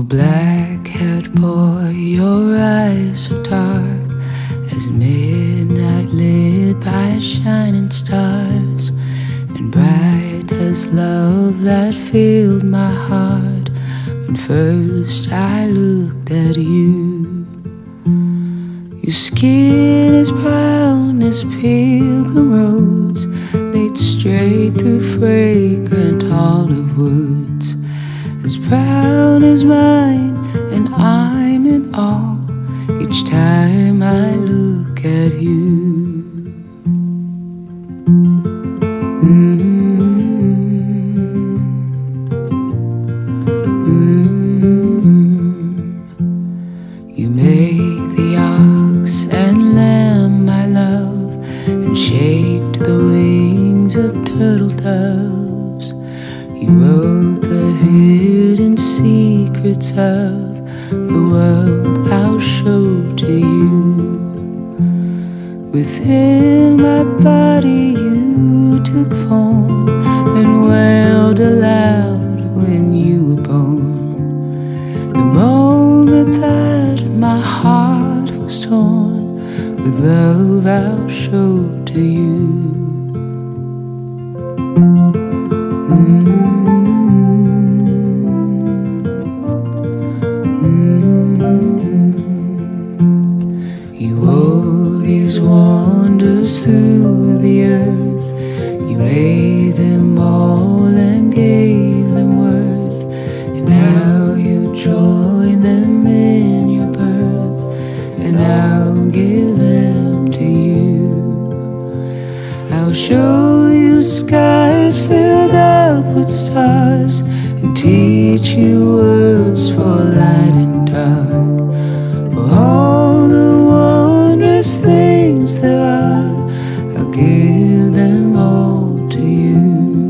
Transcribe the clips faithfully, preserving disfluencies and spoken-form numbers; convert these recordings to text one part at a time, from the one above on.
black-haired boy, your eyes are dark as midnight lit by shining stars, and bright as love that filled my heart when first I looked at you. Your skin is brown as pilgrim roads, laid straight through fragrant olive woods, as brown as mine, and I'm in awe each time I look at you. Mm-hmm. Mm-hmm. You made the ox and lamb, my love, and shaped the wings of turtle doves. You wrote the hidden secrets of the world I'll show to you. Within my body you took form and wailed aloud when you were born. The moment that my heart was torn, with love I'll show to you. Mm-hmm. Wanders through the earth, you made them all and gave them worth, and now you join them in your birth, and I'll give them to you. I'll show you skies filled up with stars, and teach you words for light and dark, for all the wondrous things there are, I'll give them all to you.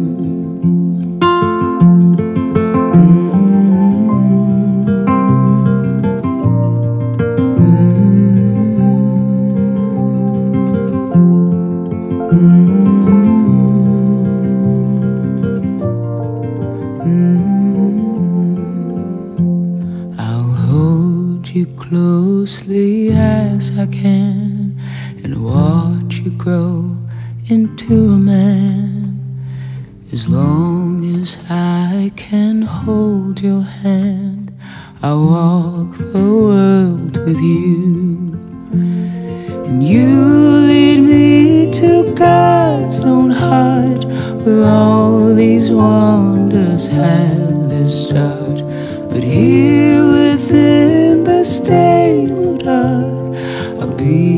I'll hold you closely as I can, and watch you grow into a man. As long as I can hold your hand, I'll walk the world with you, and you lead me to God's own heart, where all these wonders have their start. But here within the stable dark, I'll be